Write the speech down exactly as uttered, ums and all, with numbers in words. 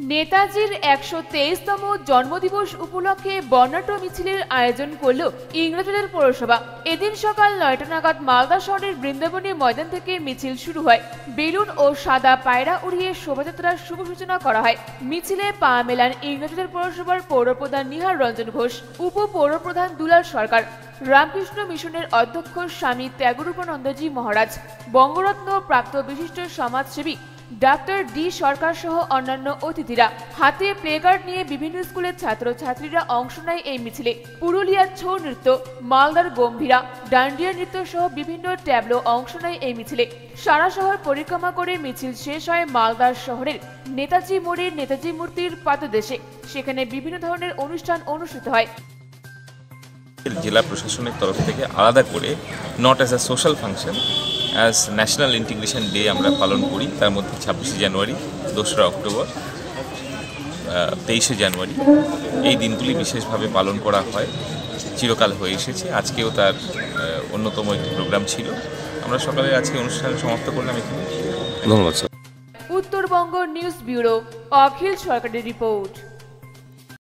নেতাজির একশো তেইশতম জন্মদিবস উপলক্ষে বর্ণাঢ্য মিছিলের আয়োজন করল ইংরেজবাজার পৌরসভা। এদিন সকাল নয়টা নাগাদ মালদা শহরের বৃন্দাবনী ময়দান থেকে মিছিল শুরু হয়। বেলুন ও সাদা পায়রা উড়িয়ে শোভাযাত্রার শুভ সূচনা করা হয়। মিছিলে পা মেলান ইংরেজবাজার পৌরসভার পৌরপ্রধান নিহার রঞ্জন ঘোষ, উপ পৌরপ্রধান দুলাল সরকার, রামকৃষ্ণ মিশনের অধ্যক্ষ স্বামী ত্যাগরূপানন্দজি মহারাজ, বঙ্গরত্ন প্রাপ্ত বিশিষ্ট সমাজসেবী ডাক্তার ডি সরকার সহ অন্যান্য অতিথিরা। হাতে প্লেকার্ড নিয়ে বিভিন্ন স্কুলের ছাত্রছাত্রীরা অংশ নেয় এই মিছিলে। পুরুলিয়ার ছৌ নৃত্য, মালদার গম্ভীরা, ডান্ডিয়া নৃত্য সহ বিভিন্ন ট্যাবলো অংশ নেয় এই মিছিলে। সারা শহর পরিক্রমা করে মিছিল শেষ হয় মালদার শহরের নেতাজি মোড়ের নেতাজি মূর্তির পাদদেশে। সেখানে বিভিন্ন ধরনের অনুষ্ঠান অনুষ্ঠিত হয়। জেলা প্রশাসনের তরফ থেকে আলাদা করে not as a social function, as national integration day আমরা পালন করি। তার মধ্যে ছাব্বিশে জানুয়ারি, দোসরা অক্টোবর, তেইশে জানুয়ারি এই দিনগুলি বিশেষভাবে পালন করা হয়, চিরকাল হয়ে এসেছে। আজকেও তার অন্যতম একটি প্রোগ্রাম ছিল। আমরা সকালে আজকে অনুষ্ঠান সমাপ্ত করলাম এখানে। ধন্যবাদ। উত্তরবঙ্গ নিউজ ব্যুরো, অখিল সরকারের রিপোর্ট।